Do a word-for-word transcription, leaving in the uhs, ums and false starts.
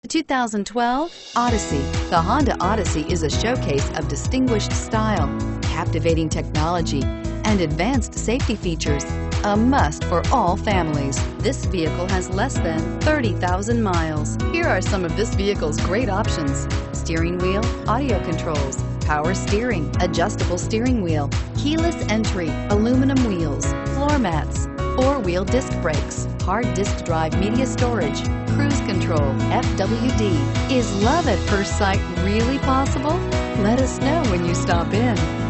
two thousand twelve Odyssey. The Honda Odyssey is a showcase of distinguished style, captivating technology, and advanced safety features. A must for all families. This vehicle has less than thirty thousand miles. Here are some of this vehicle's great options: steering wheel audio controls, power steering, adjustable steering wheel, keyless entry, aluminum wheels, floor mats, four-wheel disc brakes, hard disk drive media storage, cruise control, F W D. Is love at first sight really possible? Let us know when you stop in.